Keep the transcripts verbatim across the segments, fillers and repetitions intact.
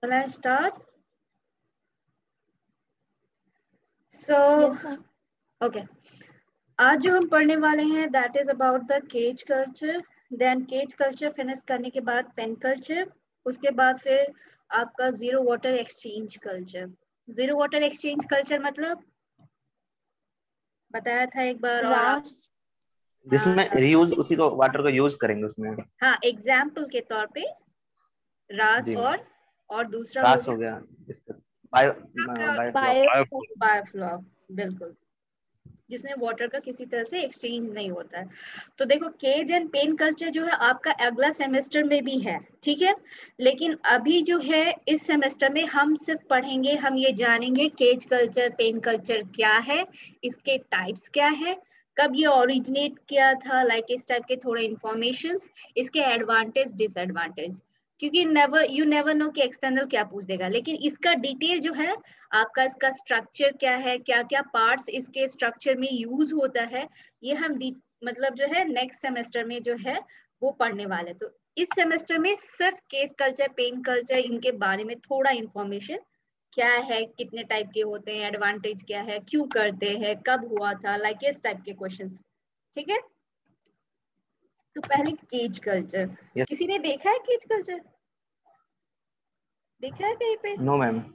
Shall I start? So, Yes, ma'am. okay. आज जो हम पढ़ने वाले हैं that is about the cage culture. Then cage culture finish करने के बाद pen culture. उसके बाद फिर आपका zero water exchange culture. Zero water exchange culture मतलब बताया था एक बार और आप रास जिसमें रीयूज उसी को वाटर को यूज करेंगे उसमें। हाँ एग्जाम्पल के तौर पे रास जी और और दूसरा रास हो हो गया इस तरह बायो बायो बायोफ्लॉक, बिल्कुल, जिसमें वाटर का किसी तरह से एक्सचेंज नहीं होता है। तो देखो केज एंड पेन कल्चर जो है आपका अगला सेमेस्टर में भी है, ठीक है, लेकिन अभी जो है इस सेमेस्टर में हम सिर्फ पढ़ेंगे, हम ये जानेंगे केज कल्चर पेन कल्चर क्या है, इसके टाइप्स क्या है, कब ये ओरिजिनेट किया था, लाइक इस टाइप के थोड़े इंफॉर्मेशंस, इसके एडवांटेज डिसएडवांटेज, क्योंकि नेवर यू नेवर नो कि एक्सटर्नल क्या पूछ देगा, लेकिन इसका डिटेल जो है आपका इसका स्ट्रक्चर क्या है, क्या क्या पार्ट्स इसके स्ट्रक्चर में यूज होता है, ये हम मतलब जो है नेक्स्ट सेमेस्टर में जो है वो पढ़ने वाले। तो इस सेमेस्टर में सिर्फ केस कल्चर पेन कल्चर इनके बारे में थोड़ा इंफॉर्मेशन क्या है, कितने टाइप के होते हैं, एडवांटेज क्या है, क्यों करते हैं, कब हुआ था, लाइक इस टाइप के क्वेश्चंस, ठीक है। तो पहले केज कल्चर, Yes. किसी ने देखा है केज कल्चर, देखा है कहीं पे? No ma'am.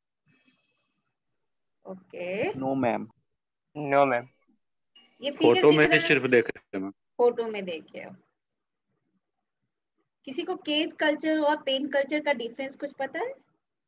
Okay, no ma'am. No ma'am, ये फिगर फोटो की में तरह सिर्फ देखे थे मैम। फोटो में देखे हो। किसी को केज कल्चर और पेन कल्चर का डिफरेंस कुछ पता है?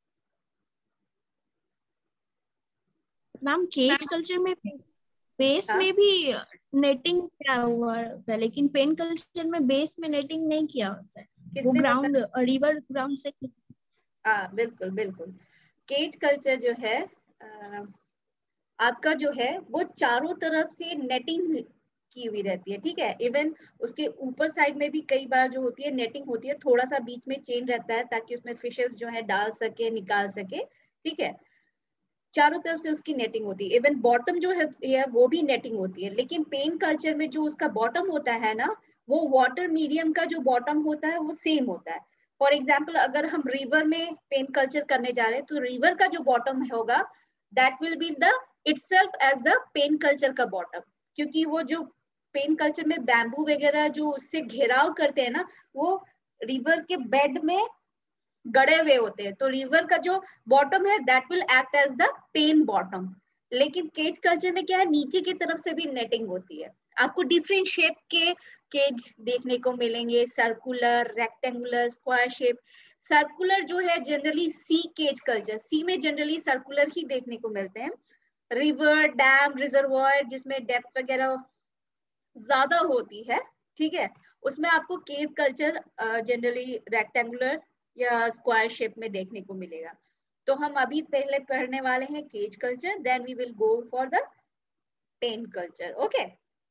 मैम केज कल्चर में बेस हाँ? में भी नेटिंग किया हुआ होता है, लेकिन पेन कल्चर में बेस में नेटिंग नहीं किया होता है, वो किसने ग्राउंड रिवर ग्राउंड से। हाँ बिल्कुल बिल्कुल, केज कल्चर जो है आ, आपका जो है वो चारों तरफ से नेटिंग की हुई रहती है, ठीक है, इवन उसके ऊपर साइड में भी कई बार जो होती है नेटिंग होती है, थोड़ा सा बीच में चेन रहता है ताकि उसमें फिशेस जो है डाल सके निकाल सके, ठीक है, चारों तरफ से उसकी नेटिंग होती है, इवन बॉटम जो है वो भी नेटिंग होती है, लेकिन पेन कल्चर में जो उसका बॉटम होता है ना, वो वाटर मीडियम का जो बॉटम होता है वो सेम होता है। फॉर एग्जाम्पल अगर हम रिवर में पेन कल्चर करने जा रहे हैं तो रिवर का जो बॉटम होगा that will be the itself as the pen culture का बॉटम, क्योंकि वो जो पेन कल्चर में बैम्बू वगैरह जो उससे घेराव करते हैं ना, वो रिवर के बेड में गड़े हुए होते हैं, तो रिवर का जो बॉटम है that will act as the pen bottom. लेकिन केज कल्चर में क्या है, नीचे की तरफ से भी नेटिंग होती है, आपको डिफरेंट शेप के केज देखने को मिलेंगे, circular, rectangular, square shape. Circular जो है generally sea cage culture, sea में जनरली सर्कुलर ही देखने को मिलते हैं, रिवर, डैम, रिजर्वॉयर जिसमें डेप्थ वगैरह ज्यादा होती है, ठीक है, उसमें आपको केज कल्चर जनरली रेक्टेंगुलर या स्क्वायर शेप में देखने को मिलेगा। तो हम अभी पहले पढ़ने वाले हैं cage culture, then we will go for the pen culture. Okay,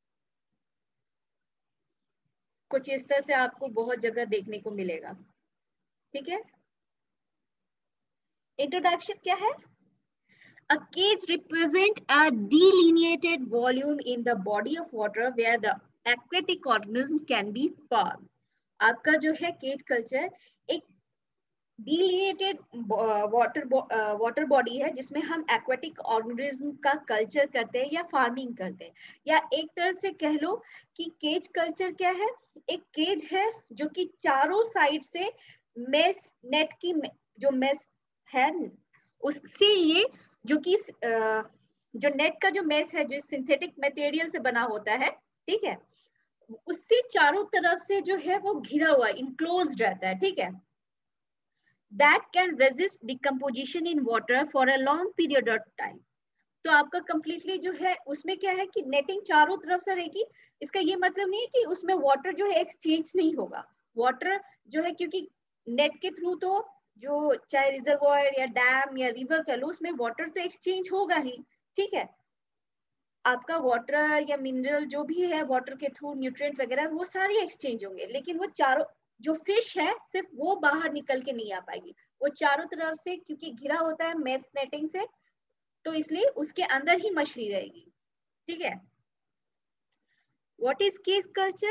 कुछ इस तरह से आपको बहुत जगह देखने को मिलेगा, ठीक है। इंट्रोडक्शन क्या है? A cage represents a delineated volume in the body of water where the aquatic organism can be found. आपका जो है केज कल्चर एक डिलिनेटेड वाटर वाटर बॉडी है जिसमें हम एक्वेटिक ऑर्गेनिज्म का कल्चर करते हैं या फार्मिंग करते हैं, या एक तरह से कह लो कि केज कल्चर क्या है, एक केज है जो कि चारों साइड से मेस नेट की जो मेस है उससे ये जो कि जो नेट का जो मेस है जो सिंथेटिक मटेरियल से बना होता है, ठीक है, उससे चारों तरफ से जो है वो घिरा हुआ इनक्लोज्ड रहता है, ठीक है, that can resist decomposition in water for a long period of time. तो आपका कंप्लीटली जो है उसमें क्या है कि नेटिंग चारों तरफ से रहेगी, इसका ये मतलब नहीं है कि उसमें वाटर जो है एक्सचेंज नहीं होगा, वाटर जो है क्योंकि नेट के थ्रू तो जो चाहे रिजर्वॉयर या डैम या रिवर कह लो उसमें वाटर तो एक्सचेंज होगा ही, ठीक है, आपका वाटर या मिनरल जो भी है वाटर के थ्रू न्यूट्रिएंट वगैरह वो सारे एक्सचेंज होंगे, लेकिन वो चारों जो फिश है सिर्फ वो बाहर निकल के नहीं आ पाएगी, वो चारों तरफ से क्योंकि घिरा होता है मेस नेटिंग से, तो इसलिए उसके अंदर ही मछली रहेगी, ठीक है। What is cage culture?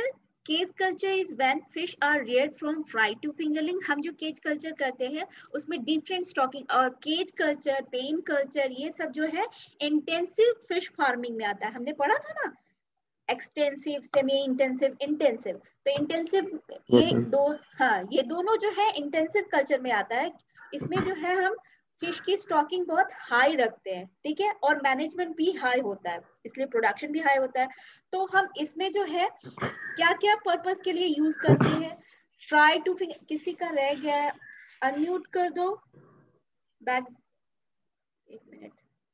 Cage culture is when fish are reared from fry to fingerling. हम जो केज कल्चर करते हैं उसमें डिफरेंट स्टॉकिंग और केज कल्चर, पेन कल्चर, ये सब जो है इंटेंसिव फिश फार्मिंग में आता है। हमने पढ़ा था ना, एक्सटेंसिव, सेमी इंटेंसिव, इंटेंसिव। तो इंटेंसिव ये दो, हाँ ये दोनों जो है इंटेंसिव कल्चर में आता है। इसमें जो है हम फिश की स्टॉकिंग बहुत हाई रखते हैं, ठीक है, और मैनेजमेंट भी हाई होता है, इसलिए प्रोडक्शन भी हाई होता है। तो हम इसमें जो है क्या क्या पर्पस के लिए यूज करते हैं? फ्राई टू फिंगर, किसी का रह गया है, अनम्यूट कर दो बैक, एक मिनट।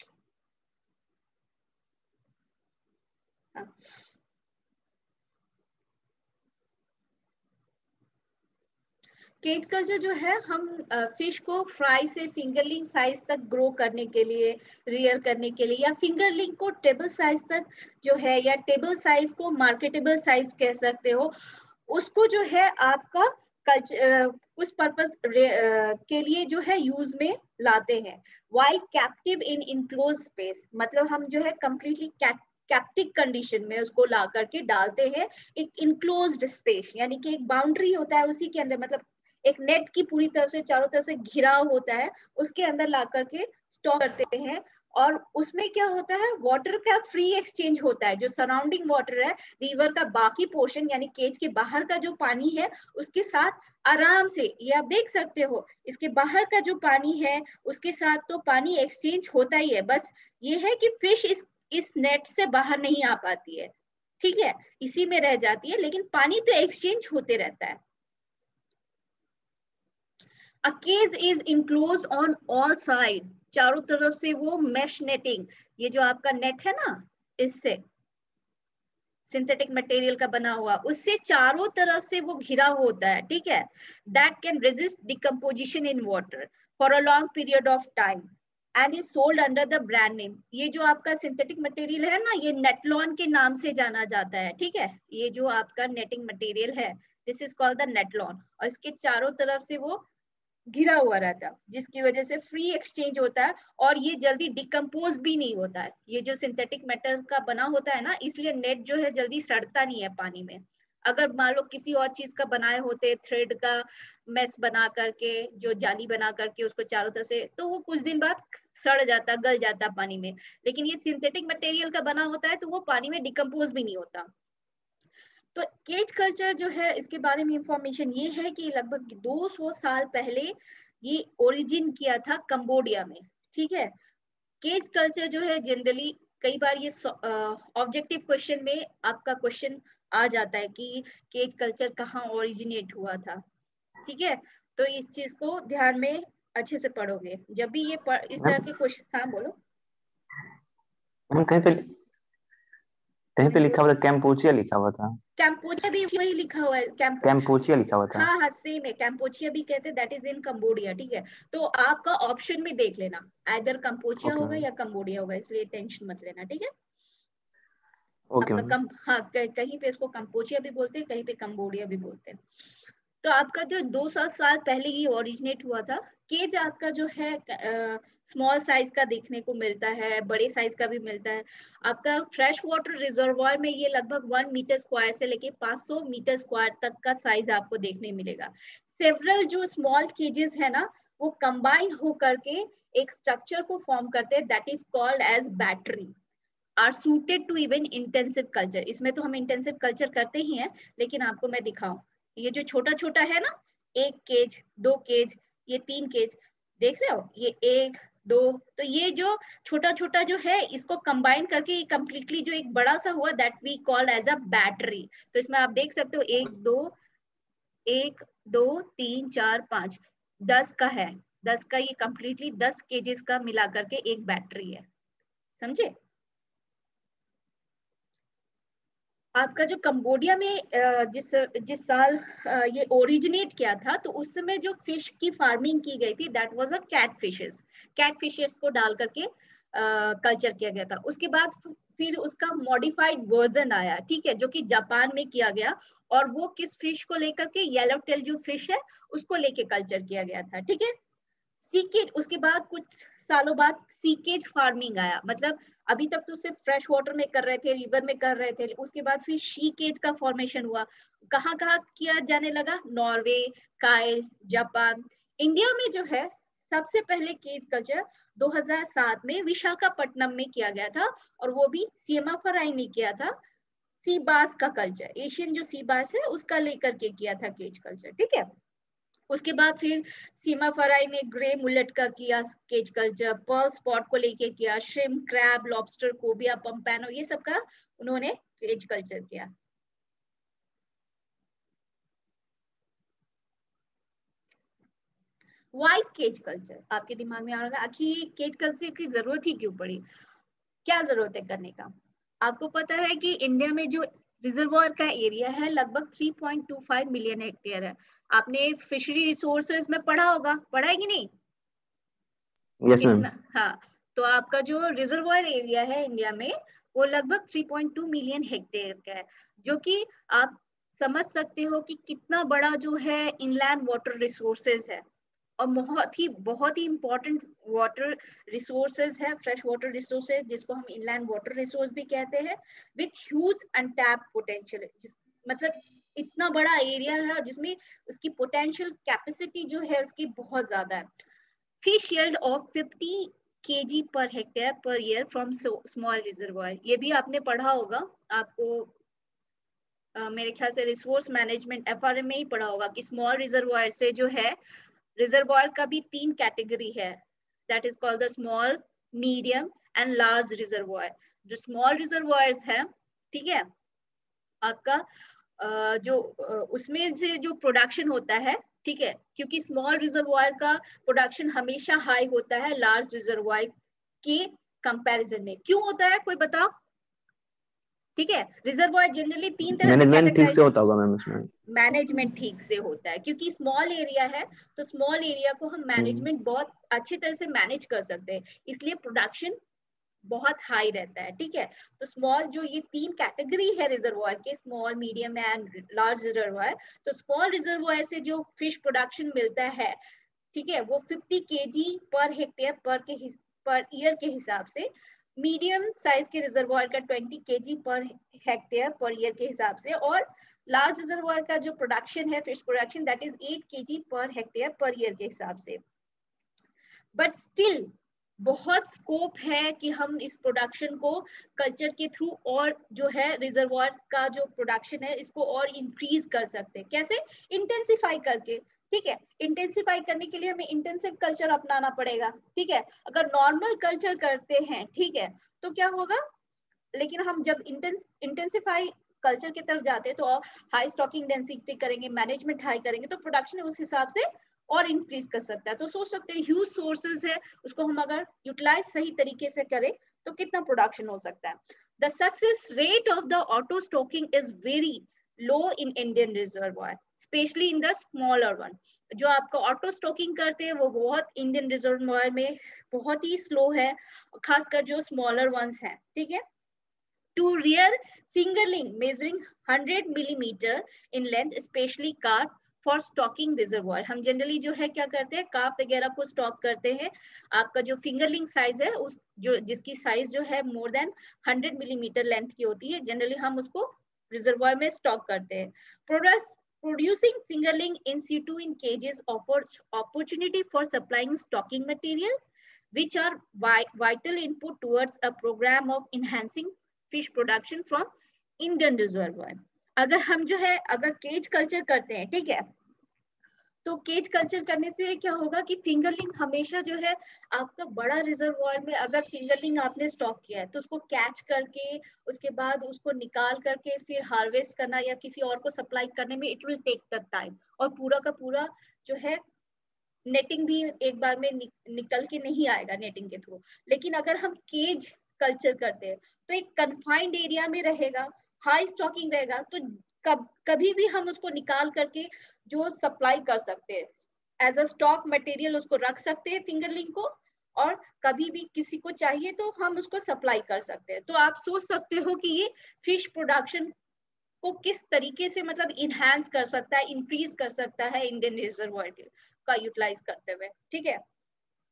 हाँ, केज कल्चर जो है हम फिश को फ्राई से फिंगरलिंग साइज तक ग्रो करने के लिए, रियर करने के लिए, या फिंगरलिंग को टेबल साइज तक जो है, या टेबल साइज को मार्केटेबल साइज कह सकते हो, उसको जो है आपका कल्चर उस पर्पस के लिए जो है यूज में लाते हैं। While captive in enclose space, मतलब हम जो है कंप्लीटली कैप्टिव कंडीशन में उसको ला करके डालते हैं एक इनक्लोज्ड स्पेस, यानी कि एक बाउंड्री होता है उसी के अंदर, मतलब एक नेट की पूरी तरफ से चारों तरफ से घिराव होता है, उसके अंदर ला करके स्टॉक करते हैं। और उसमें क्या होता है, वाटर का फ्री एक्सचेंज होता है। जो सराउंडिंग वाटर है, रिवर का बाकी पोर्शन यानी केज के बाहर का जो पानी है, उसके साथ आराम से, ये आप देख सकते हो, इसके बाहर का जो पानी है उसके साथ तो पानी एक्सचेंज होता ही है। बस ये है कि फिश इस इस नेट से बाहर नहीं आ पाती है, ठीक है, इसी में रह जाती है, लेकिन पानी तो एक्सचेंज होते रहता है। A cage is enclosed on all sides, चारों तरफ से वो mesh netting, ये जो आपका नेट है ना, इससे सिंथेटिक मटेरियल का बना हुआ, उससे चारों तरफ से वो घिरा होता है, ठीक है। That can resist decomposition in water for a long period of time and is sold under the brand name। ये जो आपका सिंथेटिक मटेरियल है ना, ये नेटलॉन के नाम से जाना जाता है, ठीक है। ये जो आपका नेटिंग मटेरियल है, this is called the netlon, और इसके चारों तरफ से वो घिरा हुआ रहता है, जिसकी वजह से फ्री एक्सचेंज होता है और ये जल्दी डिकम्पोज भी नहीं होता है। ये जो सिंथेटिक मेटल का बना होता है ना, इसलिए नेट जो है जल्दी सड़ता नहीं है पानी में। अगर मान लो किसी और चीज का बनाए होते, थ्रेड का मेस बना करके, जो जाली बना करके उसको चारों तरफ से, तो वो कुछ दिन बाद सड़ जाता, गल जाता पानी में। लेकिन ये सिंथेटिक मटेरियल का बना होता है तो वो पानी में डिकम्पोज भी नहीं होता। तो केज कल्चर जो है, इसके बारे में इंफॉर्मेशन ये है कि लगभग दो सौ साल पहले ये ओरिजिन किया था कंबोडिया में, ठीक है। केज कल्चर जो है जनरली, कई बार ये ऑब्जेक्टिव uh, क्वेश्चन में आपका क्वेश्चन आ जाता है कि केज कल्चर कहाँ ओरिजिनेट हुआ था, ठीक है। तो इस चीज को ध्यान में अच्छे से पढ़ोगे जब भी ये पढ़, इस तरह के क्वेश्चन। हाँ बोलो। कहीं पे कहीं पे लिखा हुआ था कैम्पोचिया, लिखा हुआ था कैम्पोचिया भी वही लिखा हुआ है, कैम्पो... कैम्पोचिया लिखा हुआ था। हाँ हाँ सेम है, कैम्पोचिया भी कहते हैं, दैट इज इन कंबोडिया, ठीक है। तो आपका ऑप्शन में देख लेना, आइदर कैम्पोचिया होगा या कंबोडिया होगा, इसलिए टेंशन मत लेना, ठीक है। ओके आपका कम, हाँ कहीं पे इसको कैम्पोचिया भी बोलते हैं, कहीं पे कंबोडिया भी बोलते हैं। तो आपका जो दो सौ साल पहले ही ओरिजिनेट हुआ था। केज आपका जो है स्मॉल uh, साइज का देखने को मिलता है, बड़े साइज का भी मिलता है। आपका फ्रेश वाटर रिजर्वॉयर में ये लगभग वन मीटर स्क्वायर से लेके पाँच सौ मीटर स्क्वायर तक का साइज आपको देखने मिलेगा। सेवरल जो स्मॉल केजेस है ना, वो कंबाइन होकर के एक स्ट्रक्चर को फॉर्म करते हैं, that is called as battery, are suited to even intensive culture. इसमें तो हम इंटेंसिव कल्चर करते ही हैं, लेकिन आपको मैं दिखाऊं, ये जो छोटा छोटा है ना, एक केज, दो केज, ये तीन केज, देख रहे हो, ये एक दो, तो ये जो छोटा छोटा जो है इसको कंबाइन करके कंप्लीटली जो एक बड़ा सा हुआ, that we called as a battery. तो इसमें आप देख सकते हो, एक दो एक दो तीन चार पांच, दस का है, दस का ये कंप्लीटली दस केजेस का मिला करके एक बैटरी है, समझे। आपका जो कंबोडिया में जिस जिस साल ये ओरिजिनेट किया था, तो उस समय जो फिश की फार्मिंग की गई थी, that was a cat fishes. Cat fishes को डाल करके कल्चर किया गया था। उसके बाद फिर उसका मॉडिफाइड वर्जन आया, ठीक है, जो कि जापान में किया गया, और वो किस फिश को लेकर के, येलो टेल जो फिश है उसको लेके कल्चर किया गया था, ठीक है। सीकेट, उसके बाद कुछ सालों बाद सीकेज फार्मिंग आया, मतलब अभी तक तो सिर्फ फ्रेश वाटर में कर रहे थे, रिवर में कर रहे थे, उसके बाद फिर सीकेज का फॉर्मेशन हुआ। कहाँ कहाँ किया जाने लगा? Norway, Kyle, Japan. इंडिया में जो है सबसे पहले केज कल्चर दो हज़ार सात में विशाखापट्टनम में किया गया था, और वो भी सीमा फराई ने किया था। सी बास का कल्चर, एशियन जो सी बास है उसका लेकर के किया था केज कल्चर, ठीक है। उसके बाद फिर सीमा फराई ने ग्रे मुलेट का किया केज कल्चर, पर्ल स्पॉट को लेके किया, shrimp, crab, lobster, cobia, pompano, ये सब का उन्होंने केज कल्चर किया। व्हाइट केज कल्चर, आपके दिमाग में आ रहा है आखिर केज कल्चर की जरूरत ही क्यों पड़ी, क्या जरूरत है करने का? आपको पता है कि इंडिया में जो रिजर्वॉयर का एरिया है लगभग तीन पॉइंट दो पाँच मिलियन हेक्टेयर है। आपने फिशरी रिसोर्सेज में पढ़ा होगा, पढ़ा है कि नहीं? Yes ma'am. कितना? हाँ, तो आपका जो रिजर्वॉयर एरिया है इंडिया में वो लगभग तीन पॉइंट दो मिलियन हेक्टेयर का है, जो कि आप समझ सकते हो कि कितना बड़ा जो है इनलैंड वाटर रिसोर्सेज है, और बहुत ही बहुत ही इंपॉर्टेंट वाटर रिसोर्सेज है, फ्रेश वाटर रिसोर्सेज, जिसको हम इनलैंड वाटर रिसोर्स भी कहते हैं, विथ ह्यूज अनटैप्ड पोटेंशियल। मतलब इतना बड़ा एरिया है जिसमें उसकी पोटेंशियल कैपेसिटी जो है उसकी बहुत ज्यादा है। फिश यील्ड ऑफ पचास K G per hectare per year from small reservoir, ये भी आपने पढ़ा होगा, आपको uh, मेरे ख्याल से resource management F R M में ही पढ़ा होगा कि स्मॉल रिजर्वॉयर से जो है, रिजर्वॉयर का भी तीन कैटेगरी है, that is called the small, medium and large reservoir. जो स्मॉल रिजर्वॉयर्स है, ठीक है, आपका uh, जो uh, उसमें से जो प्रोडक्शन होता है, ठीक है, क्योंकि स्मॉल रिजर्वॉयर का प्रोडक्शन हमेशा हाई होता है लार्ज रिजर्वॉयर के कंपैरिजन में। क्यों होता है, कोई बताओ? ठीक है, रिजर्वॉयर जनरली तीन तरह से मैनेजमेंट ठीक से कैटेगराइज, होता होगा मैम उसमें। मैनेजमेंट ठीक से होता है, क्योंकि स्मॉल एरिया है तो स्मॉल एरिया को हम मैनेजमेंट बहुत अच्छी तरह से मैनेज कर सकते हैं, इसलिए प्रोडक्शन बहुत हाई रहता है, ठीक है। तो स्मॉल जो ये तीन कैटेगरी है रिजर्वॉयर के, small, medium and large reservoir, तो स्मॉल रिजर्वॉयर से जो फिश प्रोडक्शन मिलता है, ठीक है, वो पचास केजी पर हेक्टेयर पर के पर ईयर के हिसाब से, मीडियम साइज के रिजर्वॉयर का बीस KG per hectare per year के हिसाब से, और लार्ज रिजर्वॉयर का जो प्रोडक्शन है फिश प्रोडक्शन, दैट इज आठ K G per hectare per year के हिसाब से। बट स्टिल बहुत स्कोप है कि हम इस प्रोडक्शन को कल्चर के थ्रू और जो है रिजर्वॉयर का जो प्रोडक्शन है इसको और इंक्रीज कर सकते हैं। कैसे? इंटेंसिफाई करके, ठीक है। इंटेंसिफाई करने के लिए हमें इंटेंसिव कल्चर अपनाना पड़ेगा, ठीक है। अगर नॉर्मल कल्चर करते हैं, ठीक है, तो क्या होगा, लेकिन हम जब इंटेंसिफाई कल्चर की तरफ जाते हैं तो हाई स्टॉकिंग डेंसिटी करेंगे, मैनेजमेंट हाई करेंगे, तो प्रोडक्शन उस हिसाब से और इंक्रीज कर सकता है। तो सोच सकते हैं ह्यूज सोर्सेज है, उसको हम अगर यूटिलाइज सही तरीके से करें तो कितना प्रोडक्शन हो सकता है। The success rate of the auto stocking is very low in Indian reservoir, especially in the smaller one. जो आपका ऑटो स्टॉकिंग करते हैं वो बहुत इंडियन रिजर्वॉयर में बहुत ही स्लो है, खासकर जो स्मॉलर वंस हैं, ठीक है। To rear fingerling measuring one hundred millimeter in length, especially carp for stocking reservoir। हम जनरली जो है क्या करते हैं, कार्प वगैरह को स्टॉक करते हैं। आपका जो फिंगरलिंग साइज है उस जो जिसकी साइज जो है more than hundred millimeter length की होती है, जनरली हम उसको रिजर्वायर में स्टॉक करते हैं। Products Producing fingerling in situ in cages offers opportunity for supplying stocking material, which are vital input towards a program of enhancing fish production from Indian reservoir। अगर हम जो है अगर केज कल्चर करते हैं, ठीक है, तो केज कल्चर करने से क्या होगा कि फिंगरलिंग हमेशा जो है आपका बड़ा रिजर्वॉयर में अगर फिंगरलिंग आपने स्टॉक किया है तो उसको कैच करके उसके बाद उसको निकाल करके फिर हार्वेस्ट करना या किसी और को सप्लाई करने में it will take the time, और पूरा का पूरा जो है नेटिंग भी एक बार में नि, निकल के नहीं आएगा नेटिंग के थ्रू। लेकिन अगर हम केज कल्चर करते हैं तो एक कन्फाइंड एरिया में रहेगा, हाई स्टॉकिंग रहेगा, तो कब कभी भी हम उसको निकाल करके जो सप्लाई कर सकते हैं एज अ स्टॉक मटेरियल, उसको रख सकते हैं फिंगरलिंग को, और कभी भी किसी को चाहिए तो हम उसको सप्लाई कर सकते हैं। तो आप सोच सकते हो कि ये फिश प्रोडक्शन को किस तरीके से मतलब इनहैंस कर सकता है, इंक्रीज कर सकता है इंडियन रिजर्वॉयर का यूटिलाइज करते हुए, ठीक है।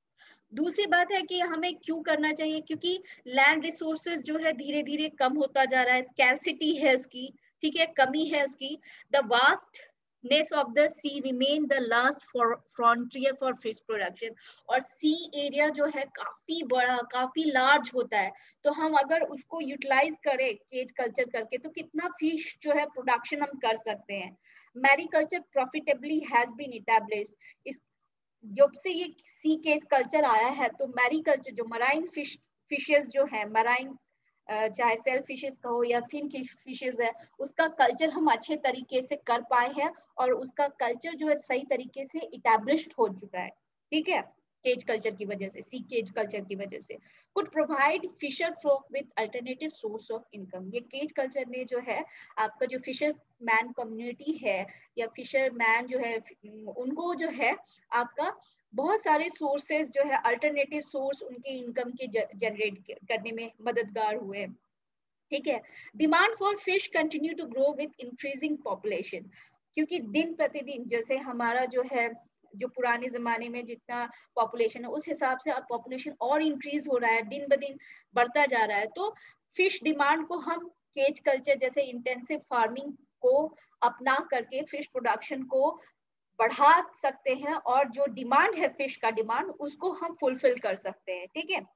दूसरी बात है कि हमें क्यों करना चाहिए, क्योंकि लैंड रिसोर्सेज जो है धीरे धीरे कम होता जा रहा है, स्कैरसिटी है उसकी, ठीक है, कमी है उसकी। The vastness of the sea remain the last frontier for fish production. और सी एरिया जो है काफी बड़ा, काफी लार्ज होता है, तो हम अगर उसको यूटिलाइज करें केज कल्चर करके तो कितना फिश जो है प्रोडक्शन हम कर सकते हैं। Mariculture profitably has been established. इस जब से ये सी केज कल्चर आया है तो मैरीकल्चर जो मराइन फिश फिशेस जो है, मराइन चाहे सेल फिशेस का हो या फिन फिशेस है, उसका कल्चर हम अच्छे तरीके से कर पाए हैं और उसका कल्चर जो है सही तरीके से इटैब्लिश्ड हो चुका है, ठीक है, केज कल्चर की वजह से, सी केज कल्चर की वजह से। Could provide fisher folk with alternative source of income. ये केज कल्चर ने जो है आपका जो फिशर मैन कम्युनिटी है या फिशर मैन जो है उनको जो है आपका बहुत सारे सोर्सेस जो है अल्टरनेटिव सोर्स उनके इनकम के जनरेट करने में मददगार हुए, ठीक है। Demand for fish continue to grow with increasing population, क्योंकि दिन प्रतिदिन जैसे हमारा जो है जो पुराने जमाने में जितना पॉपुलेशन है उस हिसाब से अब पॉपुलेशन और इंक्रीज हो रहा है, दिन ब दिन बढ़ता जा रहा है। तो फिश डिमांड को हम केज कल्चर जैसे इंटेंसिव फार्मिंग को अपना करके फिश प्रोडक्शन को बढ़ा सकते हैं और जो डिमांड है फिश का डिमांड उसको हम फुलफिल कर सकते हैं, ठीक है।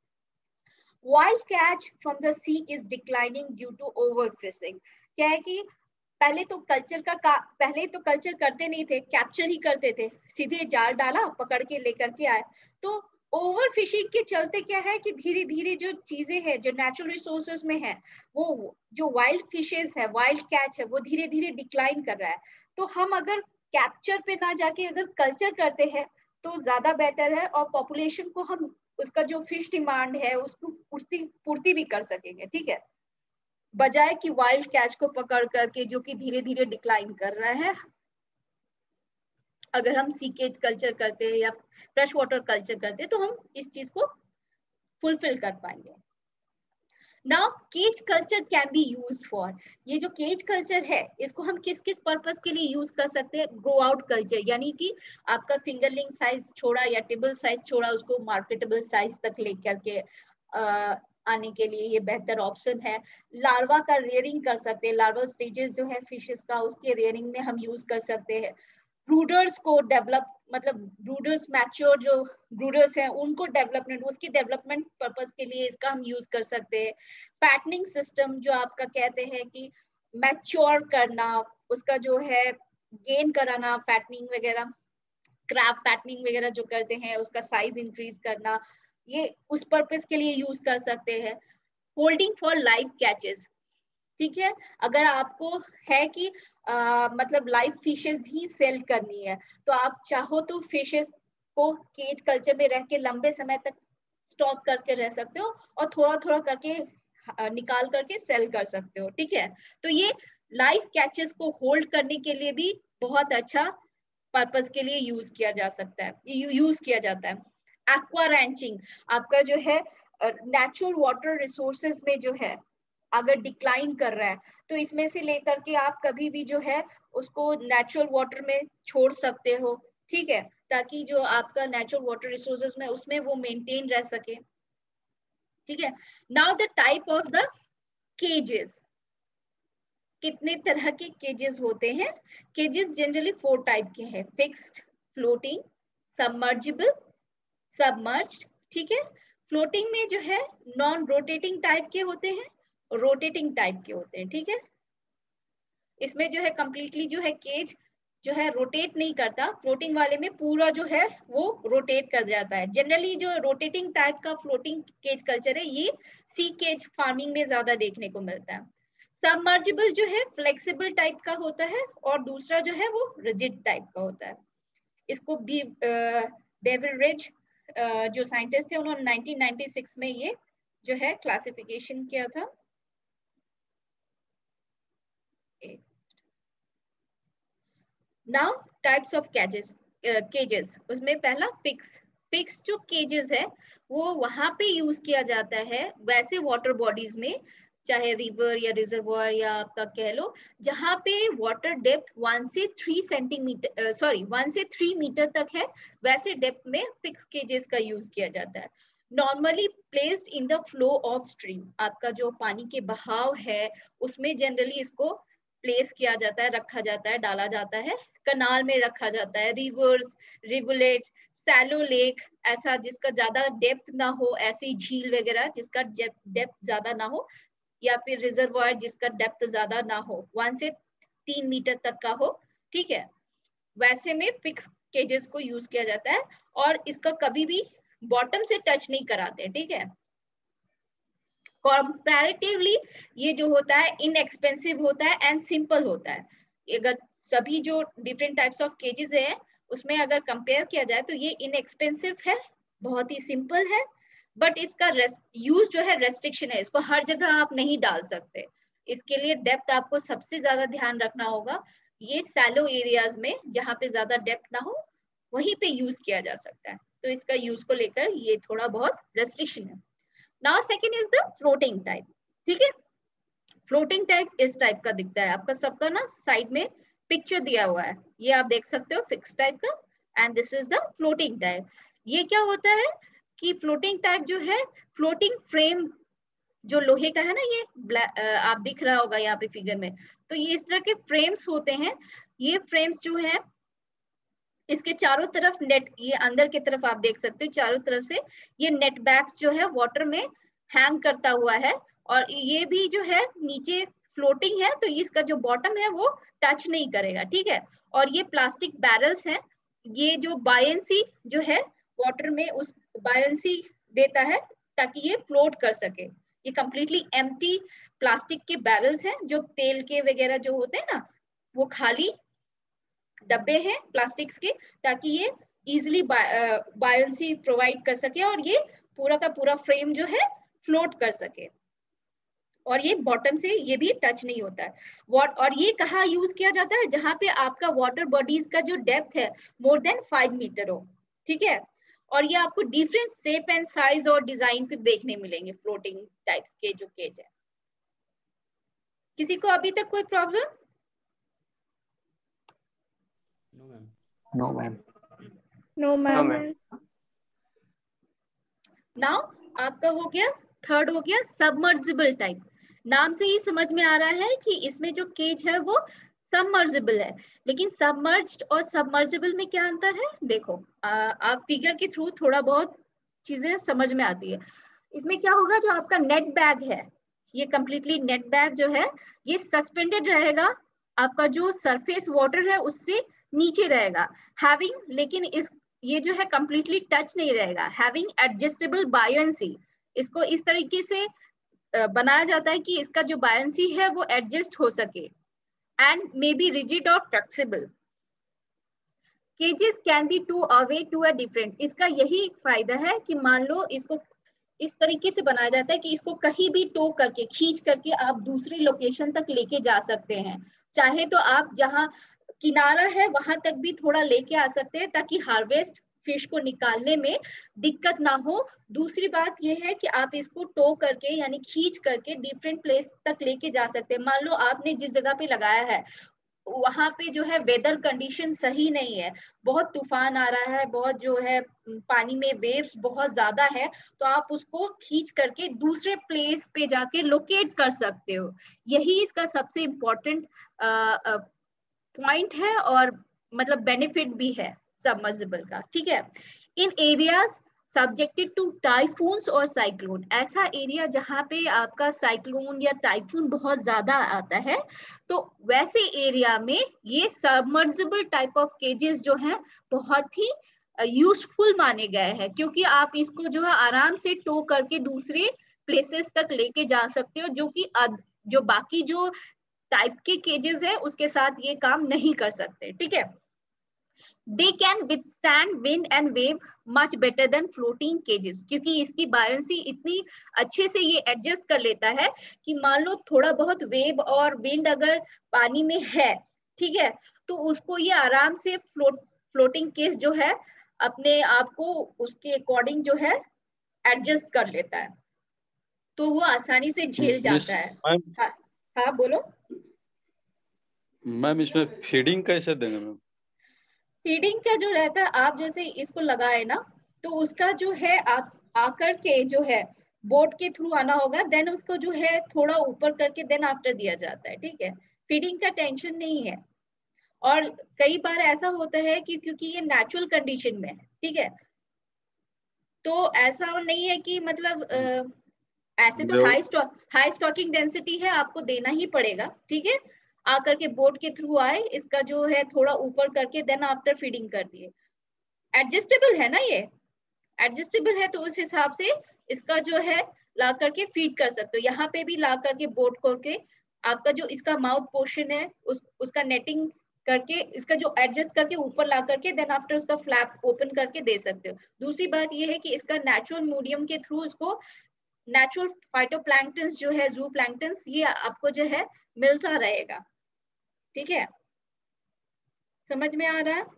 Wild catch from the sea is declining due to overfishing। क्या है कि पहले तो कल्चर का पहले तो कल्चर करते नहीं थे, कैप्चर ही करते थे, सीधे जाल डाला पकड़ के लेकर के आए। तो ओवर फिशिंग के चलते क्या है कि धीरे धीरे जो चीजें हैं जो नेचुरल रिसोर्सेज में है, वो जो वाइल्ड फिशेस है, वाइल्ड कैच है, वो धीरे धीरे डिक्लाइन कर रहा है। तो हम अगर कैप्चर पे ना जाके अगर कल्चर करते हैं तो ज्यादा बेटर है और पॉपुलेशन को हम उसका जो फिश डिमांड है उसको पूर्ति पूर्ति भी कर सकेंगे, ठीक है, बजाय कि वाइल्ड कैच को पकड़ करके जो कि धीरे धीरे डिक्लाइन कर रहा है। अगर हम सी केज कल्चर करते हैं या फ्रेश वाटर कल्चर करते हैं तो हम इस चीज को फुलफिल कर पाएंगे। Now cage culture can be used for, ये जो केज कल्चर है इसको हम किस किस पर्पस के लिए यूज कर सकते हैं। ग्रो आउट कल्चर, यानी कि आपका फिंगरलिंग साइज छोड़ा या टेबल साइज छोड़ा उसको मार्केटेबल साइज तक लेकर के आ, आने के लिए ये बेहतर ऑप्शन है। लार्वा का रेयरिंग कर सकते हैं, लार्वल स्टेजेस जो है फिशेस का उसके रेयरिंग में हम यूज कर सकते हैं। ब्रूडर्स को डेवलप, मतलब ब्रूडर्स मैच्योर जो ब्रूडर्स हैं उनको डेवलपमेंट, उसकी डेवलपमेंट पर्पस के लिए इसका हम यूज कर सकते हैं। फैटनिंग सिस्टम जो आपका कहते हैं कि मैच्योर करना, उसका जो है गेन कराना, फैटनिंग वगैरह, क्रैब फैटनिंग वगैरह जो करते हैं उसका साइज इंक्रीज करना, ये उस पर्पस के लिए यूज कर सकते हैं। होल्डिंग फॉर लाइव कैचेस, ठीक है, अगर आपको है कि आ, मतलब लाइव फिशेस ही सेल करनी है तो आप चाहो तो फिशेस को केज कल्चर में रह के लंबे समय तक स्टॉक करके रह सकते हो और थोड़ा थोड़ा करके आ, निकाल करके सेल कर सकते हो, ठीक है। तो ये लाइव कैचेस को होल्ड करने के लिए भी बहुत अच्छा पर्पस के लिए यूज किया जा सकता है, यूज किया जाता है। एक्वा रैंचिंग, आपका जो है नेचुरल वाटर रिसोर्सेज में जो है अगर डिक्लाइन कर रहा है तो इसमें से लेकर के आप कभी भी जो है उसको नेचुरल वाटर में छोड़ सकते हो, ठीक है, ताकि जो आपका नेचुरल वाटर रिसोर्सेज में उसमें वो मेंटेन रह सके, ठीक है। Now the type of the cages, कितने तरह के केजेस होते हैं। केजेस जनरली फोर टाइप के हैं, फिक्स्ड, फ्लोटिंग, सबमर्जिबल, सबमर्ज्ड, ठीक है। फ्लोटिंग में जो है नॉन रोटेटिंग टाइप के होते हैं, रोटेटिंग टाइप के होते हैं, ठीक है। इसमें जो है कंप्लीटली जो है केज जो है रोटेट नहीं करता, फ्लोटिंग वाले में पूरा जो है वो रोटेट कर जाता है। जनरली जो रोटेटिंग टाइप का फ्लोटिंग केज कल्चर है ये सी केज फार्मिंग में ज्यादा देखने को मिलता है। सबमर्जिबल जो है फ्लेक्सिबल टाइप का होता है और दूसरा जो है वो रिजिड टाइप का होता है। इसको बी बेवरेज जो साइंटिस्ट थे उन्होंने नाइनटीन नाइंटी सिक्स में ये जो है क्लासिफिकेशन किया था। Now types of cages cages, उसमें पहला फिक्स। फिक्स जो केजेस है वो वहां पे यूज किया जाता है वैसे वाटर बॉडीज में चाहे रिवर या रिजर्वॉयर या आपका कह लो, जहाँ पे वाटर डेप्थ वन से थ्री सेंटीमीटर सॉरी वन से थ्री मीटर तक है, वैसे डेप्थ में फिक्स केजेस का यूज किया जाता है। Normally placed in the flow of stream, आपका जो पानी के बहाव है उसमें जनरली इसको प्लेस किया जाता है, रखा जाता है, डाला जाता है। कनाल में रखा जाता है, रिवर्स, रिवुलेट्स, सैलो लेक, ऐसा जिसका ज्यादा डेप्थ ना हो, ऐसी झील वगैरह जिसका डेप्थ ज्यादा ना हो, या फिर रिजर्वॉयर जिसका डेप्थ ज्यादा ना हो, वन से तीन मीटर तक का हो, ठीक है, वैसे में फिक्स केजेस को यूज किया जाता है और इसका कभी भी बॉटम से टच नहीं कराते, ठीक है। कंपैरेटिवली ये जो होता है इनएक्सपेंसिव होता है एंड सिंपल होता है। अगर सभी जो डिफरेंट टाइप्स ऑफ केजेस हैं उसमें अगर कंपेयर किया जाए तो ये इनएक्सपेंसिव है, बहुत ही सिंपल है, बट इसका यूज जो है रेस्ट्रिक्शन है, इसको हर जगह आप नहीं डाल सकते। इसके लिए डेप्थ आपको सबसे ज्यादा ध्यान रखना होगा, ये सैलो एरियाज में जहाँ पे ज्यादा डेप्थ ना हो वहीं पे यूज किया जा सकता है, तो इसका यूज को लेकर ये थोड़ा बहुत रेस्ट्रिक्शन है। Now second is the floating type, ठीक है। फ्लोटिंग टाइप इस टाइप का दिखता है, आपका सबका ना साइड में पिक्चर दिया हुआ है, ये आप देख सकते हो फिक्स टाइप का, and this is the floating type. ये क्या होता है कि फ्लोटिंग टाइप जो है, फ्लोटिंग फ्रेम जो लोहे का है ना, ये आप दिख रहा होगा यहाँ पे फिगर में, तो ये इस तरह के फ्रेम्स होते हैं। ये फ्रेम्स जो है इसके चारों तरफ नेट, ये अंदर की तरफ आप देख सकते हो चारों तरफ से ये नेट बैग्स जो है वाटर में हैंग करता हुआ है, और ये भी जो है नीचे फ्लोटिंग है, तो इसका जो बॉटम है वो टच नहीं करेगा, ठीक है। और ये प्लास्टिक बैरल्स हैं, ये जो बायंसी जो है वाटर में उस बायंसी देता है ताकि ये फ्लोट कर सके। ये कंप्लीटली एम्प्टी प्लास्टिक के बैरल्स हैं, जो तेल के वगैरह जो होते हैं ना, वो खाली डब्बे हैं प्लास्टिक्स के, ताकि ये इजिली बायंसी प्रोवाइड कर सके और ये पूरा का पूरा फ्रेम जो है फ्लोट कर सके, और ये बॉटम से ये भी टच नहीं होता है। वॉट और ये कहाँ यूज किया जाता है, जहां पे आपका वाटर बॉडीज का जो डेप्थ है मोर देन फाइव मीटर हो, ठीक है। और ये आपको डिफरेंट शेप एंड साइज और डिजाइन पे देखने मिलेंगे फ्लोटिंग टाइप्स के जो केज है। किसी को अभी तक कोई problem? No ma'am. No ma'am. Now आपका हो गया, थर्ड हो गया सबमर्जिबल टाइप। नाम से ही समझ में आ रहा है कि इसमें जो केज है वो सबमर्जिबल है, लेकिन सबमर्ज्ड और सबमर्जिबल में क्या अंतर है देखो, आ, आप फिगर के थ्रू थोड़ा बहुत चीजें समझ में आती है। इसमें क्या होगा, जो आपका नेट बैग है, ये कंप्लीटली नेट बैग जो है ये सस्पेंडेड रहेगा, आपका जो सरफेस वाटर है उससे नीचे रहेगा, हैविंग, लेकिन इस ये जो है कंप्लीटली टच नहीं रहेगा, हैविंग एडजस्टेबल बायंसी। इसको इस तरीके से बनाया जाता है कि इसका जो बायंसी है वो एडजस्ट हो सके, एंड मे बी रिजिड और flexible. Cages can be to away to a different, इसका यही फायदा है कि मान लो इसको इस तरीके से बनाया जाता है कि इसको कहीं भी टो करके खींच करके आप दूसरी लोकेशन तक लेके जा सकते हैं, चाहे तो आप जहां किनारा है वहां तक भी थोड़ा लेके आ सकते हैं ताकि हार्वेस्ट फिश को निकालने में दिक्कत ना हो। दूसरी बात यह है कि आप इसको टो करके यानी खींच करके डिफरेंट प्लेस तक लेके जा सकते हैं। मान लो आपने जिस जगह पे लगाया है वहां पे जो है वेदर कंडीशन सही नहीं है, बहुत तूफान आ रहा है, बहुत जो है पानी में वेव्स बहुत ज्यादा है, तो आप उसको खींच करके दूसरे प्लेस पे जाके लोकेट कर सकते हो। यही इसका सबसे इम्पोर्टेंट पॉइंट है और मतलब बेनिफिट भी है सबमर्सिबल का, ठीक है। In areas subjected to typhoons और साइक्लोन, ऐसा एरिया जहां पे आपका साइक्लोन या टाइफून बहुत ज्यादा आता है, तो वैसे एरिया में ये सबमर्सिबल टाइप ऑफ केजेस जो हैं बहुत ही यूजफुल माने गए हैं, क्योंकि आप इसको जो है आराम से टो करके दूसरे प्लेसेस तक लेके जा सकते हो, जो कि जो बाकी जो टाइप के केजेस है उसके साथ ये काम नहीं कर सकते, ठीक है। They can withstand wind and wave much better than floating cages, क्योंकि इसकी बायंसी इतनी अच्छे से ये एडजस्ट कर लेता है कि मान लो थोड़ा बहुत वेव और विंड अगर पानी में है, ठीक है, तो उसको ये आराम से फ्लोट फ्लोटिंग केज जो है अपने आप को उसके अकॉर्डिंग जो है एडजस्ट कर लेता है। तो वो आसानी से झेल मिस जाता है। मैम हाँ हाँ बोलो। मैम इसमें फीडिंग कैसे देंगे मैम? फीडिंग का जो रहता है, आप जैसे इसको लगाए ना, तो उसका जो है आप आकर के जो है बोट के थ्रू आना होगा, देन उसको जो है थोड़ा ऊपर करके देन आफ्टर दिया जाता है, ठीक है। फीडिंग का टेंशन नहीं है। और कई बार ऐसा होता है कि क्योंकि ये नेचुरल कंडीशन में है, ठीक है, तो ऐसा नहीं है कि मतलब अ, ऐसे तो जो high stock high stocking density है, आपको देना ही पड़ेगा, ठीक है। आकर के बोट के थ्रू आए, इसका जो है थोड़ा ऊपर करके देन आफ्टर फीडिंग कर दिए। एडजस्टेबल है ना ये, एडजस्टेबल है, तो उस हिसाब से इसका जो है ला करके फीड कर सकते हो। यहाँ पे भी ला करके बोट करके आपका जो इसका माउथ पोर्शन है उस उसका नेटिंग करके इसका जो एडजस्ट करके ऊपर ला करके देन आफ्टर उसका फ्लैप ओपन करके दे सकते हो। दूसरी बात ये है कि इसका नेचुरल मीडियम के थ्रू इसको नेचुरल फाइटोप्लैंक्टन्स जो है, जू प्लैंक्टन्स, ये आपको जो है मिलता रहेगा, ठीक है। समझ में आ रहा है?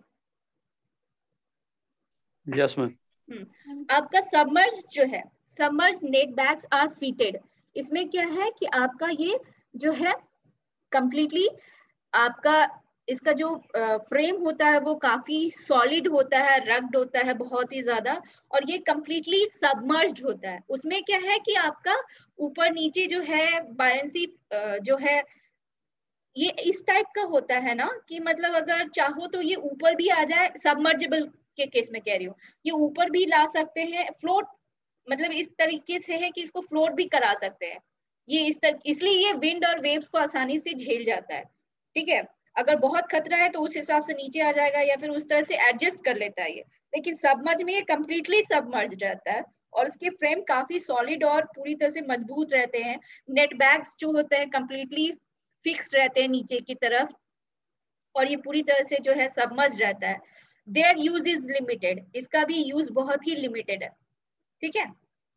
Yes ma'am. हम्म आपका सबमर्ज जो है, submerge net bags are fitted. इसमें क्या है कि आपका ये जो है कंप्लीटली आपका इसका जो फ्रेम होता है वो काफी सॉलिड होता है, रग्ड होता है बहुत ही ज्यादा, और ये कंप्लीटली सबमर्ज्ड होता है। उसमें क्या है कि आपका ऊपर नीचे जो है बायंसी जो है ये इस टाइप का होता है ना कि मतलब अगर चाहो तो ये ऊपर भी आ जाए, सबमर्जिबल के केस में कह रही हूँ, ये ऊपर भी ला सकते हैं, फ्लोट मतलब इस तरीके से है कि इसको फ्लोट भी करा सकते हैं। ये इस तरह इसलिए ये विंड और वेव्स को आसानी से झेल जाता है, ठीक है। अगर बहुत खतरा है तो उस हिसाब से नीचे आ जाएगा या फिर उस तरह से एडजस्ट कर लेता है ये। लेकिन सबमर्ज में ये कंप्लीटली सबमर्ज रहता है और उसके फ्रेम काफी सॉलिड और पूरी तरह से मजबूत रहते हैं। नेट बैग्स जो होते हैं कंप्लीटली फिक्स रहते हैं नीचे की तरफ, और ये पूरी तरह से जो है सबमर्ज रहता है। देयर यूज इज लिमिटेड, इसका भी यूज बहुत ही लिमिटेड है, ठीक है।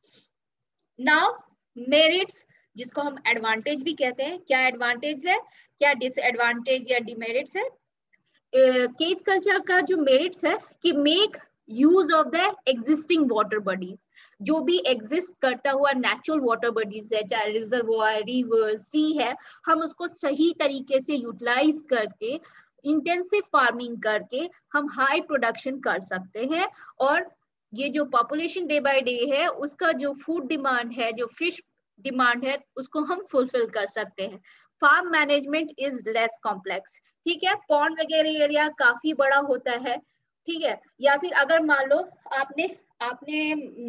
नाउ मेरिट्स, जिसको हम एडवांटेज भी कहते हैं, क्या एडवांटेज है, क्या डिसएडवांटेज या डिमेरिट्स है। केज कल्चर का जो मेरिट्स है कि make use of the existing water bodies, जो भी एग्जिस्ट करता हुआ नेचुरल वाटर बॉडीज है, चाहे रिजर्वॉयर, रिवर, सी है, हम उसको सही तरीके से यूटिलाइज करके इंटेंसिव फार्मिंग करके हम हाई प्रोडक्शन कर सकते हैं। और ये जो पॉपुलेशन डे बाय डे है उसका जो फूड डिमांड है, जो फिश डिमांड है, उसको हम फुलफिल कर सकते हैं। Farm management is less complex, ठीक है। पॉन्ड वगैरह एरिया काफी बड़ा होता है, ठीक है। या फिर अगर मान लो आपने आपने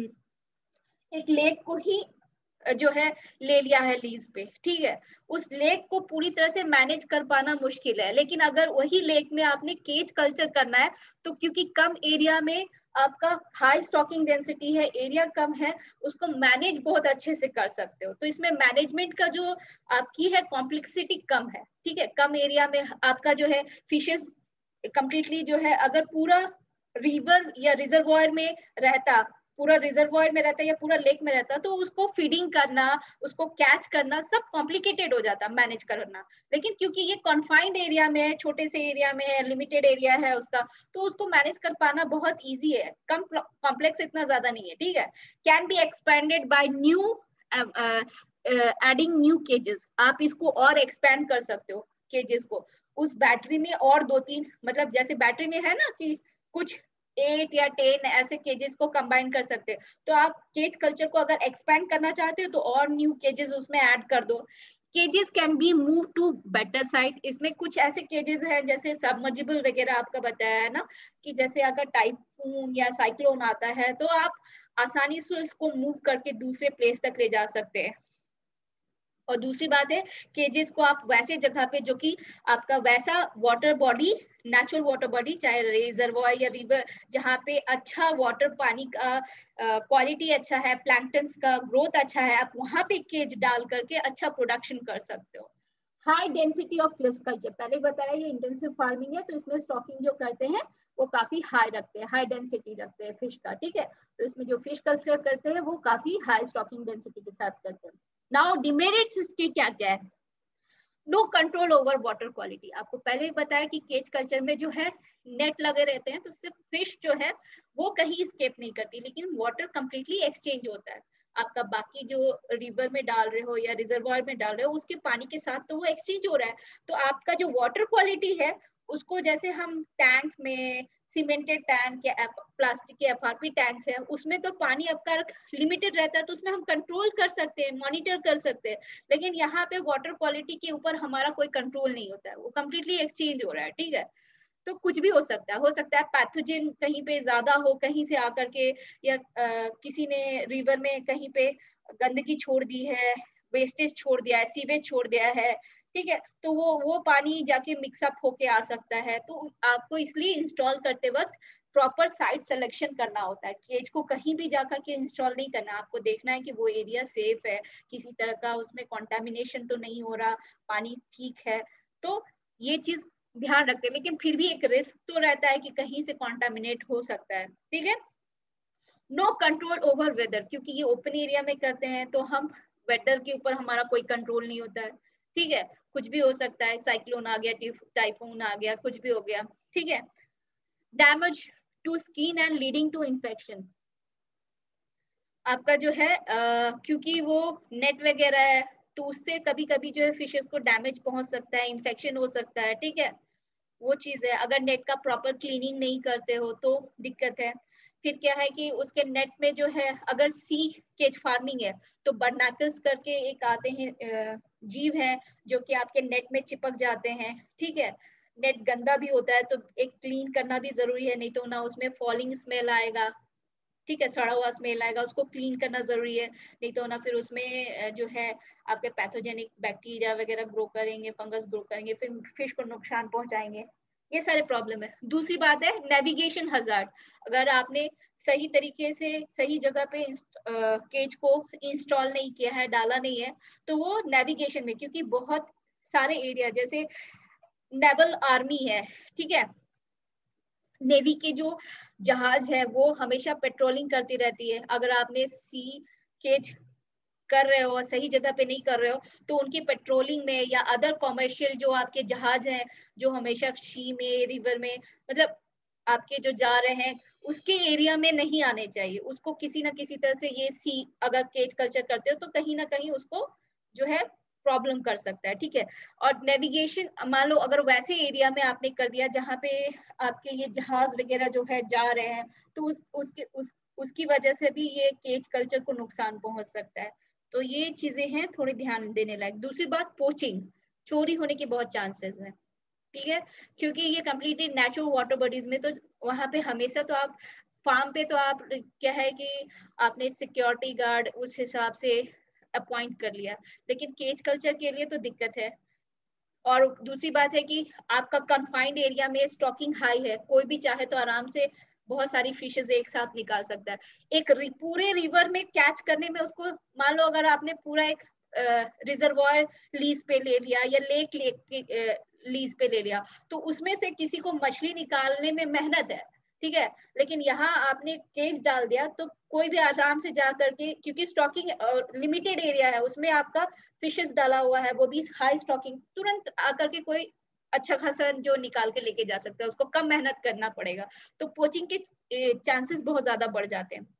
एक लेक को ही जो है ले लिया है लीज पे, ठीक है, उस लेक को पूरी तरह से मैनेज कर पाना मुश्किल है। लेकिन अगर वही लेक में आपने केज कल्चर करना है तो क्योंकि कम एरिया में आपका हाई स्टॉकिंग डेंसिटी है, एरिया कम है, उसको मैनेज बहुत अच्छे से कर सकते हो। तो इसमें मैनेजमेंट का जो आपकी है कॉम्प्लेक्सिटी कम है, ठीक है। कम एरिया में आपका जो है फिशेस कंप्लीटली जो है, अगर पूरा रिवर या रिजर्वॉयर में रहता पूरा रिजर्वॉयर में रहता या पूरा लेक में रहता तो उसको फीडिंग करना, उसको कैच करना सब कॉम्प्लिकेटेड हो जाता मैनेज करना। लेकिन क्योंकि ये कॉन्फाइंड एरिया में है, छोटे से एरिया में है, लिमिटेड एरिया है उसका, तो उसको मैनेज कर पाना बहुत इजी है, कम कॉम्प्लेक्स इतना ज्यादा नहीं है, ठीक है। Can be expanded by new adding new cages, आप इसको और एक्सपेंड कर सकते हो केजेस को उस बैटरी में, और दो तीन मतलब जैसे बैटरी में है ना कि कुछ एट या टेन ऐसे केजेस को कंबाइन कर सकते हैं, तो आप केज कल्चर को अगर एक्सपेंड करना चाहते हो तो और न्यू केजेस उसमें ऐड कर दो। Cages can be move to better side, इसमें कुछ ऐसे केजेस हैं जैसे सबमर्जिबल वगैरह आपका बताया है ना, कि जैसे अगर टाइफून या साइक्लोन आता है तो आप आसानी से इसको मूव करके दूसरे प्लेस तक ले जा सकते हैं। और दूसरी बात है केजेस को आप वैसे जगह पे जो कि आपका वैसा water body, natural water body, चाहे रिजर्वॉयर या रिवर, जहाँ पे अच्छा वाटर पानी का क्वालिटी uh, अच्छा है, प्लैंक्टन्स का ग्रोथ अच्छा है, आप वहां पे केज डाल करके अच्छा प्रोडक्शन कर सकते हो। High density of fish culture, पहले बताया ये इंटेंसिव फार्मिंग है तो इसमें स्टॉकिंग जो करते हैं वो काफी हाई रखते हैं, हाई डेंसिटी रखते हैं फिश का, ठीक है। तो इसमें जो फिश कल्चर करते हैं वो काफी हाई स्टॉकिंग डेंसिटी के साथ करते हैं। नाउ डिमेरिट्स इसके क्या क्या है। No control over water quality, आपको पहले ही बताया कि केज कल्चर में जो है नेट लगे रहते हैं तो उससे फिश जो है वो कहीं स्केप नहीं करती, लेकिन वाटर कंप्लीटली एक्सचेंज होता है। आपका बाकी जो रिवर में डाल रहे हो या रिजर्वायर में डाल रहे हो उसके पानी के साथ तो वो एक्सचेंज हो रहा है। तो आपका जो वाटर क्वालिटी है उसको, जैसे हम टैंक में सीमेंटेड टैंक या प्लास्टिक के एफआरपी टैंक्स है उसमें तो पानी आपका लिमिटेड रहता है, तो उसमें हम कंट्रोल कर सकते हैं, मॉनिटर कर सकते हैं। लेकिन यहाँ पे वाटर क्वालिटी के ऊपर हमारा कोई कंट्रोल नहीं होता है, वो कम्प्लीटली एक्सचेंज हो रहा है। ठीक है, तो कुछ भी हो सकता है, हो सकता है पैथोजन कहीं पे ज्यादा हो कहीं से आकर के, या आ, किसी ने रिवर में कहीं पे गंदगी छोड़ दी है, वेस्टेज छोड़ दिया है, सीवेज छोड़ दिया है, ठीक है, तो वो वो पानी जाके मिक्सअप होके आ सकता है। तो आपको इसलिए इंस्टॉल करते वक्त प्रॉपर साइट सिलेक्शन करना होता है। केज को कहीं भी जाकर के इंस्टॉल नहीं करना, आपको देखना है कि वो एरिया सेफ है, किसी तरह का उसमें कॉन्टेमिनेशन तो नहीं हो रहा, पानी ठीक है, तो ये चीज ध्यान रखते हैं। लेकिन फिर भी एक रिस्क तो रहता है कि कहीं से कॉन्टेमिनेट हो सकता है। ठीक है, नो कंट्रोल ओवर वेदर, क्योंकि ये ओपन एरिया में करते हैं तो हम वेदर के ऊपर हमारा कोई कंट्रोल नहीं होता है। ठीक है, कुछ भी हो सकता है, साइक्लोन आ गया, टाइफून आ गया, कुछ भी हो गया। ठीक है, damage to skin and leading to infection, आपका जो है आ, क्योंकि वो नेट वगैरह है तो उससे कभी कभी जो है फिशेस को डैमेज पहुंच सकता है, इन्फेक्शन हो सकता है। ठीक है, वो चीज है। अगर नेट का प्रॉपर क्लीनिंग नहीं करते हो तो दिक्कत है। फिर क्या है कि उसके नेट में जो है, अगर सी केज फार्मिंग है तो बर्नाकल्स करके एक आते हैं जीव हैं जो कि आपके नेट में चिपक जाते हैं। ठीक है, नेट गंदा भी होता है तो एक क्लीन करना भी जरूरी है, नहीं तो ना उसमें फॉलिंग स्मेल आएगा। ठीक है, सड़ा हुआ स्मेल आएगा, उसको क्लीन करना जरूरी है, नहीं तो ना फिर उसमें जो है आपके पैथोजेनिक बैक्टीरिया वगैरह ग्रो करेंगे, फंगस ग्रो करेंगे, फिर फिश को नुकसान पहुंचाएंगे। ये सारे प्रॉब्लम है। दूसरी बात है नेविगेशन हजार्ड, अगर आपने सही तरीके से सही जगह पे केज को इंस्टॉल नहीं किया है, डाला नहीं है, तो वो नेविगेशन में, क्योंकि बहुत सारे एरिया जैसे नेवल आर्मी है, ठीक है, नेवी के जो जहाज है वो हमेशा पेट्रोलिंग करती रहती है। अगर आपने सी केज कर रहे हो और सही जगह पे नहीं कर रहे हो तो उनकी पेट्रोलिंग में या अदर कॉमर्शियल जो आपके जहाज हैं जो हमेशा सी में, रिवर में, मतलब आपके जो जा रहे हैं उसके एरिया में नहीं आने चाहिए। उसको किसी ना किसी तरह से, ये सी अगर केज कल्चर करते हो तो कहीं ना कहीं उसको जो है प्रॉब्लम कर सकता है। ठीक है, और नेविगेशन, मान लो अगर वैसे एरिया में आपने कर दिया जहाँ पे आपके ये जहाज वगैरह जो है जा रहे हैं, तो उस उसके उस उसकी वजह से भी ये केज कल्चर को नुकसान पहुंच सकता है। तो ये चीजें हैं थोड़ी ध्यान देने लायक। दूसरी बात, पोचिंग, चोरी होने के बहुत चांसेस हैं। ठीक है, क्योंकि ये कम्प्लीटली नेचुरल वाटर बॉडीज में, तो वहां पे हमेशा तो आप फार्म पे तो आप क्या है कि आपने सिक्योरिटी गार्ड उस हिसाब से अपॉइंट कर लिया, लेकिन केज कल्चर के लिए तो दिक्कत है। और दूसरी बात है कि आपका कन्फाइंड एरिया में स्टॉकिंग हाई है, कोई भी चाहे तो आराम से बहुत सारी फिशेस एक साथ निकाल सकता है। एक पूरे रिवर में कैच करने में उसको, मान लो अगर आपने पूरा एक रिजर्वायर लीज पे ले लिया या लेक लेक लीज पे ले लिया, तो उसमें से किसी को मछली निकालने में मेहनत है। ठीक है, लेकिन यहाँ आपने केज डाल दिया तो कोई भी आराम से जा करके, क्योंकि स्टॉकिंग लिमिटेड एरिया है, उसमें आपका फिशेस डाला हुआ है, वो भी हाई स्टॉकिंग, तुरंत आकर के कोई अच्छा खासा जो निकाल के लेके जा सकता है, उसको कम मेहनत करना पड़ेगा। तो पोचिंग के चांसेस बहुत ज्यादा बढ़ जाते हैं।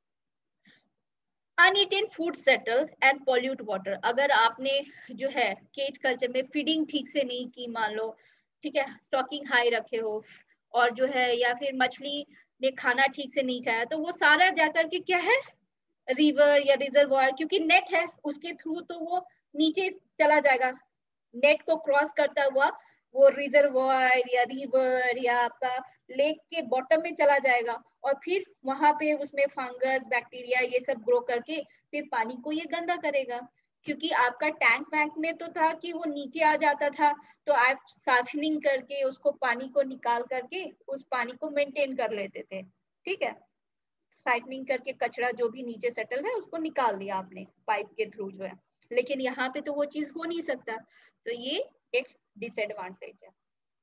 Uneaten food settle and pollute water, अगर आपने जो है केज कल्चर में फीडिंग ठीक से नहीं की, मान लो, ठीक है, स्टॉकिंग हाई रखे हो और जो है, या फिर मछली ने खाना ठीक से नहीं खाया, तो वो सारा जाकर के क्या है रिवर या रिजर्वायर, क्योंकि नेट है उसके थ्रू तो वो नीचे चला जाएगा, नेट को क्रॉस करता हुआ वो रिजर्वायर या रिवर या आपका लेक के बॉटम में चला जाएगा, और फिर वहां पे उसमें फंगस बैक्टीरिया ये सब ग्रो करके फिर पानी को ये गंदा करेगा। क्योंकि आपका टैंक वैंक में तो था कि वो नीचे आ जाता था, तो आप साफनिंग करके उसको पानी को निकाल करके उस पानी को मेंटेन कर लेते थे। ठीक है, साइटनिंग करके कचरा जो भी नीचे सेटल है उसको निकाल दिया आपने पाइप के थ्रू जो है, लेकिन यहाँ पे तो वो चीज हो नहीं सकता, तो ये एक डिसएडवांटेज है।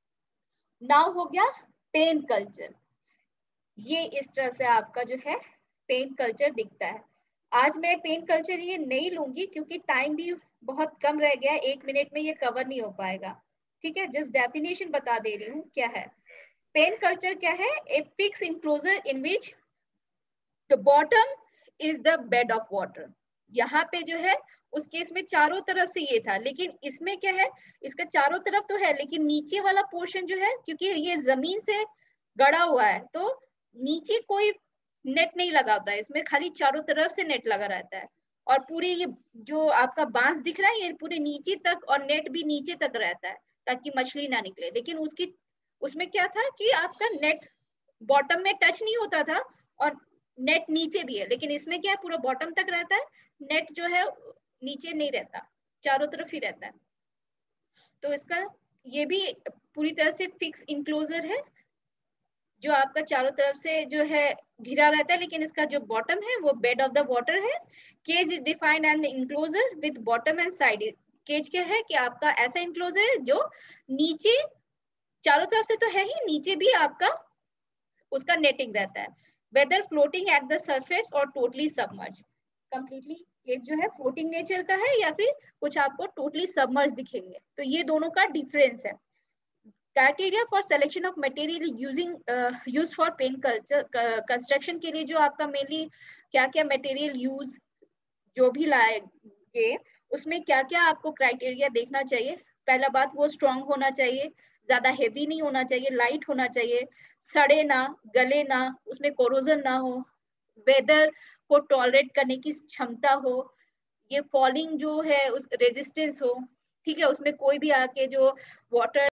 नाउ हो गया पेन कल्चर, ये इस तरह से आपका जो है पेन कल्चर दिखता है। आज मैं पेन कल्चर ये नहीं लूंगी क्योंकि टाइम भी बहुत कम रह गया, एक मिनट में ये कवर नहीं हो पाएगा। ठीक है, जस्ट डेफिनेशन बता दे रही हूँ क्या है। पेन कल्चर क्या है? A fix enclosure in which the bottom is the bed of water, यहाँ पे जो है उस केस में चारों तरफ से ये था, लेकिन इसमें क्या है, इसका चारों तरफ तो है लेकिन नीचे वाला पोर्शन जो है, क्योंकि ये जमीन से गड़ा हुआ है तो नीचे कोई नेट नहीं लगा होता है, इसमें खाली चारों तरफ से नेट लगा रहता है। और पूरे ये जो आपका बांस दिख रहा है ये पूरे नीचे तक, और नेट भी नीचे तक रहता है ताकि मछली ना निकले। लेकिन उसकी उसमें क्या था कि आपका नेट बॉटम में टच नहीं होता था और नेट नीचे भी है, लेकिन इसमें क्या है पूरा बॉटम तक रहता है, नेट जो है नीचे नहीं रहता, चारों तरफ ही रहता है। तो इसका ये भी पूरी तरह से फिक्स इंक्लोजर है जो आपका चारों तरफ से जो है घिरा रहता है, लेकिन इसका जो बॉटम है वो बेड ऑफ द वाटर है। Cage is defined and enclosure with bottom and side. Cage क्या है कि आपका ऐसा इंक्लोजर है जो नीचे चारों तरफ से तो है ही, नीचे भी आपका उसका नेटिंग रहता है, whether floating at the surface और टोटली सबमर्ज। कंप्लीटली केज जो है फ्लोटिंग नेचर का है या फिर कुछ आपको टोटली सबमर्ज दिखेंगे, तो ये दोनों का डिफरेंस है। Criteria for selection of material using use for pen culture construction के लिए जो आपका मेनली क्या क्या मटेरियल यूज जो भी लाएंगे उसमें क्या क्या आपको क्राइटेरिया देखना चाहिए। पहला बात वो स्ट्रांग होना चाहिए, ज्यादा हेवी नहीं होना चाहिए, लाइट होना चाहिए, सड़े ना गले ना, उसमें कोरोजन ना हो, वेदर को टॉलरेट करने की क्षमता हो, ये फॉलिंग जो है उस रेजिस्टेंस हो, ठीक है, उसमें कोई भी आके जो वाटर